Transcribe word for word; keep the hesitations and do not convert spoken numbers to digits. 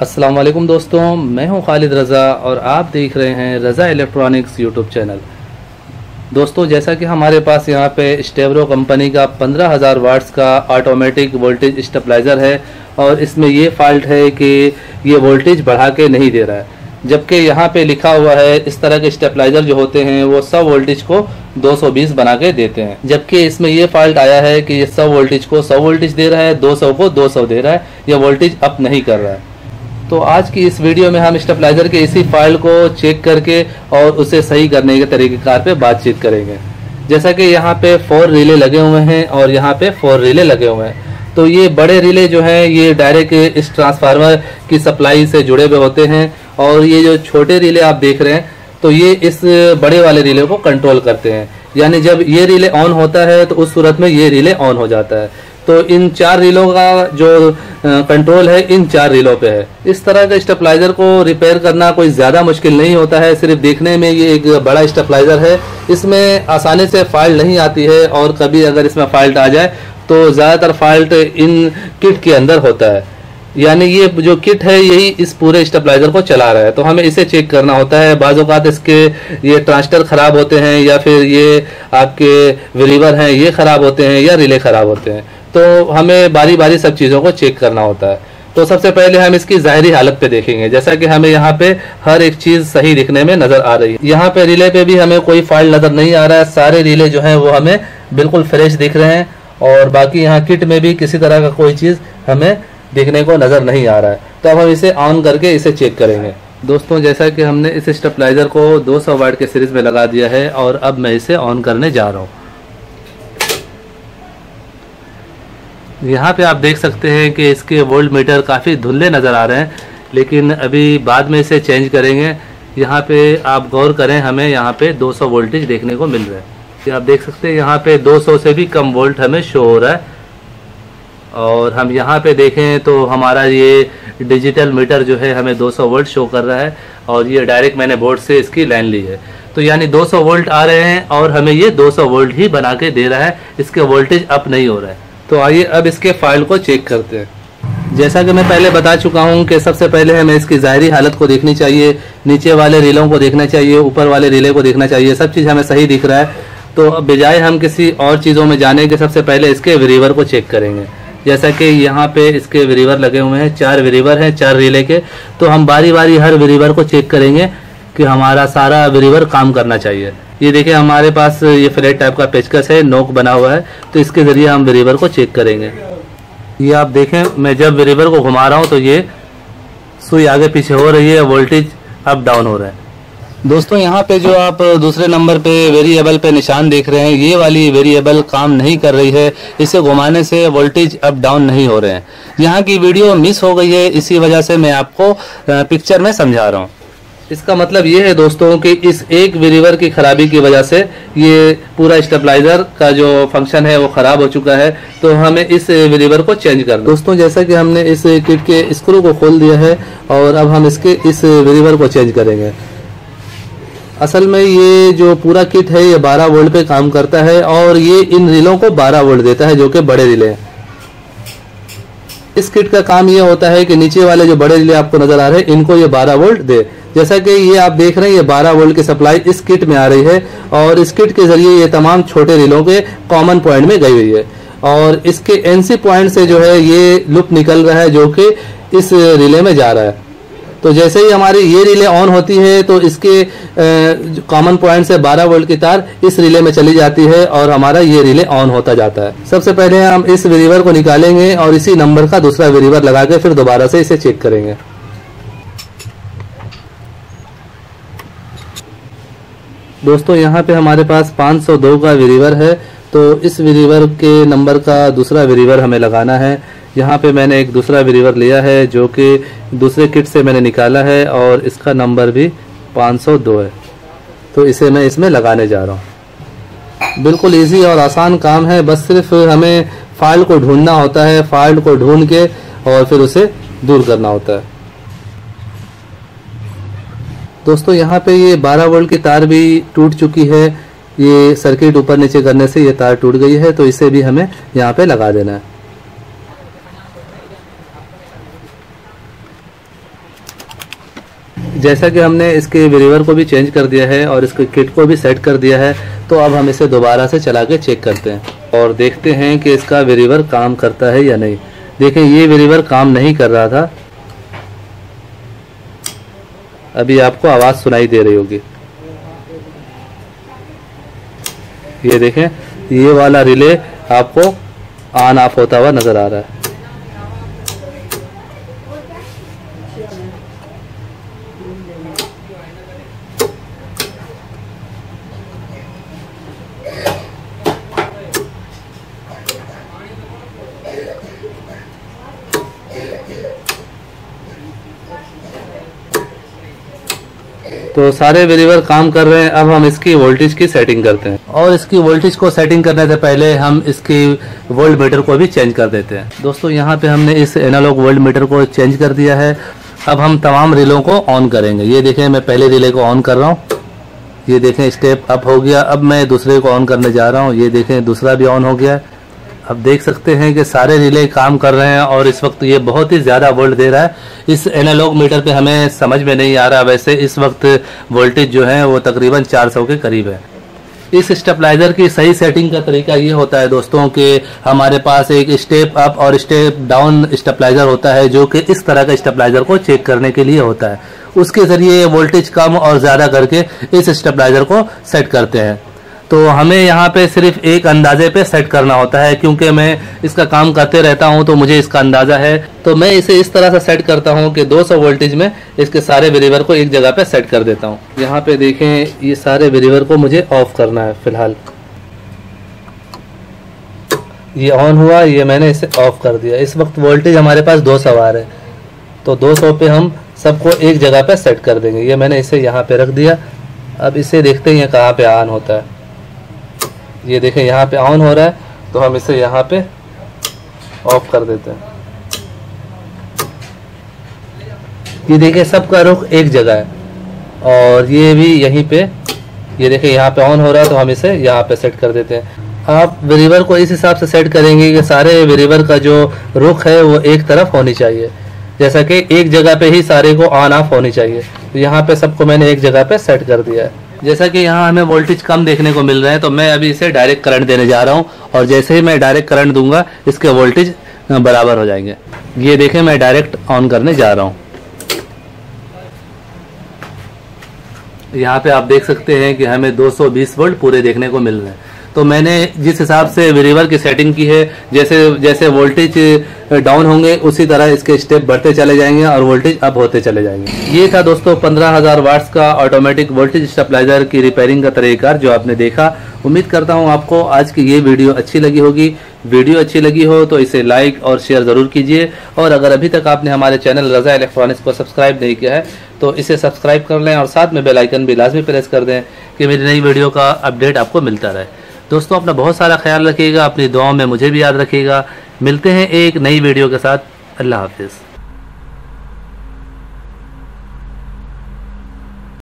अस्सलाम वालेकुम दोस्तों, मैं हूं खालिद रज़ा और आप देख रहे हैं रज़ा इलेक्ट्रॉनिक्स यूट्यूब चैनल। दोस्तों, जैसा कि हमारे पास यहां पे स्टेवरो कंपनी का पंद्रह हज़ार वाट्स का ऑटोमेटिक वोल्टेज स्टेबलाइज़र है और इसमें ये फॉल्ट है कि ये वोल्टेज बढ़ा के नहीं दे रहा है, जबकि यहाँ पे लिखा हुआ है इस तरह के स्टेबलाइज़र जो होते हैं वो सब वोल्टेज को दो सौ बीस बना के देते हैं, जबकि इसमें ये फॉल्ट आया है कि ये सब वोल्टेज को सौ वोल्टेज दे रहा है, दो सौ को दो सौ दे रहा है, यह वोल्टेज अप नहीं कर रहा है। तो आज की इस वीडियो में हम स्टेबलाइज़र के इसी फाइल को चेक करके और उसे सही करने के तरीक़ेकार पे बातचीत करेंगे। जैसा कि यहाँ पे फोर रिले लगे हुए हैं और यहाँ पे फोर रिले लगे हुए हैं, तो ये बड़े रिले जो हैं ये डायरेक्ट इस ट्रांसफार्मर की सप्लाई से जुड़े हुए होते हैं और ये जो छोटे रिले आप देख रहे हैं तो ये इस बड़े वाले रिले को कंट्रोल करते हैं। यानी जब ये रिले ऑन होता है तो उस सूरत में ये रिले ऑन हो जाता है। तो इन चार रीलों का जो कंट्रोल है इन चार रीलों पे है। इस तरह के स्टेबलाइज़र को रिपेयर करना कोई ज़्यादा मुश्किल नहीं होता है, सिर्फ देखने में ये एक बड़ा स्टेबलाइज़र है, इसमें आसानी से फॉल्ट नहीं आती है और कभी अगर इसमें फॉल्ट आ जाए तो ज़्यादातर फॉल्ट इन किट के अंदर होता है। यानी ये जो किट है यही इस पूरे स्टेबलाइज़र को चला रहा है, तो हमें इसे चेक करना होता है। बाज़ औक़ात इसके ये ट्रांजिस्टर ख़राब होते हैं या फिर ये आपके वेरिएबल हैं ये ख़राब होते हैं या रिले ख़राब होते हैं, तो हमें बारी बारी सब चीज़ों को चेक करना होता है। तो सबसे पहले हम इसकी ज़ाहिरी हालत पे देखेंगे, जैसा कि हमें यहाँ पे हर एक चीज़ सही दिखने में नज़र आ रही है। यहाँ पे रिले पे भी हमें कोई फॉल्ट नज़र नहीं आ रहा है, सारे रिले जो हैं वो हमें बिल्कुल फ्रेश दिख रहे हैं और बाकी यहाँ किट में भी किसी तरह का कोई चीज़ हमें दिखने को नज़र नहीं आ रहा है। तो अब हम इसे ऑन करके इसे चेक करेंगे। दोस्तों, जैसा कि हमने इस स्टेबलाइज़र को दो सौ वाट के सीरीज़ में लगा दिया है और अब मैं इसे ऑन करने जा रहा हूँ। यहाँ पे आप देख सकते हैं कि इसके वोल्ट मीटर काफ़ी धुंधले नज़र आ रहे हैं, लेकिन अभी बाद में इसे चेंज करेंगे। यहाँ पे आप गौर करें, हमें यहाँ पे दो सौ वोल्टेज देखने को मिल रहा है। ये आप देख सकते हैं यहाँ पे दो सौ से भी कम वोल्ट हमें शो हो रहा है। और हम यहाँ पे देखें तो हमारा ये डिजिटल मीटर जो है हमें दो सौ वोल्ट शो कर रहा है और ये डायरेक्ट मैंने बोर्ड से इसकी लाइन ली है, तो यानी दो सौ वोल्ट आ रहे हैं और हमें ये दो सौ वोल्ट ही बना के दे रहा है, इसके वोल्टेज अप नहीं हो रहा है। तो आइए अब इसके फाइल को चेक करते हैं। जैसा कि मैं पहले बता चुका हूं कि सबसे पहले हमें इसकी ज़ाहिरी हालत को देखनी चाहिए, नीचे वाले रिलों को देखना चाहिए, ऊपर वाले रिले को देखना चाहिए, सब चीज़ हमें सही दिख रहा है। तो अब बजाय हम किसी और चीज़ों में जाने के सबसे पहले इसके वेरिएबल को चेक करेंगे। जैसा कि यहाँ पे इसके वेरिएबल लगे हुए हैं, चार वेरिएबल हैं चार रिले के, तो हम बारी बारी हर वेरिएबल को चेक करेंगे कि हमारा सारा वेरिएबल काम करना चाहिए। ये देखिए हमारे पास ये फ्लैट टाइप का पेचकस है, नोक बना हुआ है, तो इसके ज़रिए हम वेरिएबल को चेक करेंगे। ये आप देखें, मैं जब वेरिएबल को घुमा रहा हूँ तो ये सुई आगे पीछे हो रही है, वोल्टेज अप डाउन हो रहा है। दोस्तों, यहाँ पे जो आप दूसरे नंबर पे वेरिएबल पे निशान देख रहे हैं, ये वाली वेरिएबल काम नहीं कर रही है, इसे घुमाने से वोल्टेज अप डाउन नहीं हो रहे हैं। यहाँ की वीडियो मिस हो गई है, इसी वजह से मैं आपको पिक्चर में समझा रहा हूँ। इसका मतलब ये है दोस्तों कि इस एक वेरिएबल की खराबी की वजह से ये पूरा स्टेबलाइज़र का जो फंक्शन है वो ख़राब हो चुका है, तो हमें इस वेरिएबल को चेंज करना। दोस्तों, जैसा कि हमने इस किट के स्क्रू को खोल दिया है और अब हम इसके इस वेरिएबल को चेंज करेंगे। असल में ये जो पूरा किट है ये बारह वोल्ट पे काम करता है और ये इन रिलों को बारह वोल्ट देता है, जो कि बड़े रिले हैं। इस किट का काम ये होता है कि नीचे वाले जो बड़े रिले आपको नजर आ रहे हैं इनको ये बारह वोल्ट दे। जैसा कि ये आप देख रहे हैं, ये बारह वोल्ट की सप्लाई इस किट में आ रही है और इस किट के जरिए ये तमाम छोटे रिलों के कॉमन पॉइंट में गई हुई है और इसके एनसी पॉइंट से जो है ये लूप निकल रहा है जो कि इस रिले में जा रहा है। तो जैसे ही हमारी ये रिले ऑन होती है तो इसके कॉमन पॉइंट से बारह वोल्ट की तार इस रिले में चली जाती है और हमारा ये रिले ऑन होता जाता है। सबसे पहले हम इस वेरिएबल को निकालेंगे और इसी नंबर का दूसरा वेरिएबल लगा के फिर दोबारा से इसे चेक करेंगे। दोस्तों, यहाँ पे हमारे पास पाँच सौ दो का वेरिएबल है, तो इस वेरिएबल के नंबर का दूसरा वेरिएबल हमें लगाना है। यहाँ पे मैंने एक दूसरा वेरिएबल लिया है जो कि दूसरे किट से मैंने निकाला है और इसका नंबर भी पाँच सौ दो है, तो इसे मैं इसमें लगाने जा रहा हूँ। बिल्कुल इजी और आसान काम है, बस सिर्फ हमें फाइल को ढूंढना होता है, फाइल को ढूंढ के और फिर उसे दूर करना होता है। दोस्तों, यहाँ पे ये बारह वोल्ट की तार भी टूट चुकी है, ये सर्किट ऊपर नीचे करने से ये तार टूट गई है, तो इसे भी हमें यहाँ पे लगा देना है। जैसा कि हमने इसके वेरिएबल को भी चेंज कर दिया है और इसके किट को भी सेट कर दिया है, तो अब हम इसे दोबारा से चला के चेक करते हैं और देखते हैं कि इसका वेरिएबल काम करता है या नहीं। देखें, ये वेरिएबल काम नहीं कर रहा था, अभी आपको आवाज़ सुनाई दे रही होगी। ये देखें, ये वाला रिले आपको ऑन ऑफ होता हुआ नज़र आ रहा है। तो सारे वेरिएबल काम कर रहे हैं। अब हम इसकी वोल्टेज की सेटिंग करते हैं और इसकी वोल्टेज को सेटिंग करने से पहले हम इसकी वोल्ट मीटर को भी चेंज कर देते हैं। दोस्तों, यहाँ पे हमने इस एनालॉग वोल्ट मीटर को चेंज कर दिया है। अब हम तमाम रिलों को ऑन करेंगे। ये देखें, मैं पहले रिले को ऑन कर रहा हूँ। ये देखें, स्टेप अप हो गया। अब मैं दूसरे को ऑन करने जा रहा हूँ। ये देखें, दूसरा भी ऑन हो गया। अब देख सकते हैं कि सारे रिले काम कर रहे हैं और इस वक्त ये बहुत ही ज़्यादा वोल्ट दे रहा है। इस एनालॉग मीटर पे हमें समझ में नहीं आ रहा, वैसे इस वक्त वोल्टेज जो है वो तकरीबन चार सौ के करीब है। इस स्टेबलाइजर की सही सेटिंग का तरीका ये होता है दोस्तों कि हमारे पास एक स्टेप अप और स्टेप डाउन स्टेबलाइजर होता है, जो कि इस तरह का स्टेबलाइजर को चेक करने के लिए होता है। उसके ज़रिए वोल्टेज कम और ज़्यादा करके इस स्टेबलाइजर को सेट करते हैं। तो हमें यहाँ पे सिर्फ एक अंदाजे पे सेट करना होता है, क्योंकि मैं इसका काम करते रहता हूँ तो मुझे इसका अंदाज़ा है। तो मैं इसे इस तरह से सेट करता हूँ कि दो सौ वोल्टेज में इसके सारे वेरिएबल को एक जगह पे सेट कर देता हूँ। यहाँ पे देखें, ये सारे वेरिएबल को मुझे ऑफ करना है फिलहाल। ये ऑन हुआ, ये मैंने इसे ऑफ कर दिया। इस वक्त वोल्टेज हमारे पास दो सौ आ रहे हैं, तो दो सौ पे हम सबको एक जगह पे सेट कर देंगे। ये मैंने इसे यहाँ पे रख दिया। अब इसे देखते हैं ये कहाँ पे ऑन होता है। ये देखें, यहाँ पे ऑन हो रहा है, तो हम इसे यहाँ पे ऑफ कर देते हैं। ये देखें, सबका रुख एक जगह है और ये भी यहीं पे, ये देखें यहाँ पे ऑन हो रहा है, तो हम इसे यहाँ पे सेट कर देते हैं। आप वेरिएबल को इस हिसाब से सेट करेंगे कि सारे वेरिएबल का जो रुख है वो एक तरफ होनी चाहिए, जैसा कि एक जगह पे ही सारे को ऑन ऑफ होनी चाहिए। तो यहाँ पे सबको मैंने एक जगह पे सेट कर दिया है। जैसा कि यहाँ हमें वोल्टेज कम देखने को मिल रहा है, तो मैं अभी इसे डायरेक्ट करंट देने जा रहा हूँ और जैसे ही मैं डायरेक्ट करंट दूंगा इसके वोल्टेज बराबर हो जाएंगे। ये देखें, मैं डायरेक्ट ऑन करने जा रहा हूँ। यहाँ पे आप देख सकते हैं कि हमें दो सौ बीस वोल्ट पूरे देखने को मिल रहे हैं। तो मैंने जिस हिसाब से वेरिएबल की सेटिंग की है, जैसे जैसे वोल्टेज डाउन होंगे उसी तरह इसके स्टेप बढ़ते चले जाएंगे और वोल्टेज अप होते चले जाएंगे। ये था दोस्तों पंद्रह हज़ार वाट्स का ऑटोमेटिक वोल्टेज स्टेबलाइजर की रिपेयरिंग का तरीका जो आपने देखा। उम्मीद करता हूँ आपको आज की ये वीडियो अच्छी लगी होगी। वीडियो अच्छी लगी हो तो इसे लाइक और शेयर ज़रूर कीजिए, और अगर अभी तक आपने हमारे चैनल रज़ा इलेक्ट्रॉनिक्स को सब्सक्राइब नहीं किया है तो इसे सब्सक्राइब कर लें और साथ में बेल आइकन भी लाजमी प्रेस कर दें कि मेरी नई वीडियो का अपडेट आपको मिलता रहे। दोस्तों, अपना बहुत सारा ख्याल रखिएगा, अपनी दुआओं में मुझे भी याद रखिएगा। मिलते हैं एक नई वीडियो के साथ। अल्लाह हाफिज़।